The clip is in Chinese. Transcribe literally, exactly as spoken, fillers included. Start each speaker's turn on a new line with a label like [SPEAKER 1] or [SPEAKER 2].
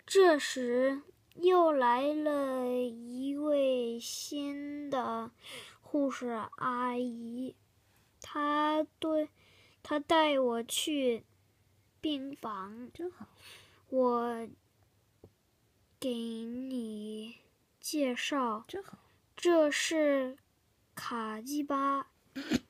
[SPEAKER 1] 这时又来了一位新的护士阿姨，她对她带我去病房。
[SPEAKER 2] 真好。
[SPEAKER 1] 我给你介绍，
[SPEAKER 2] 真好。
[SPEAKER 1] 这是卡基巴。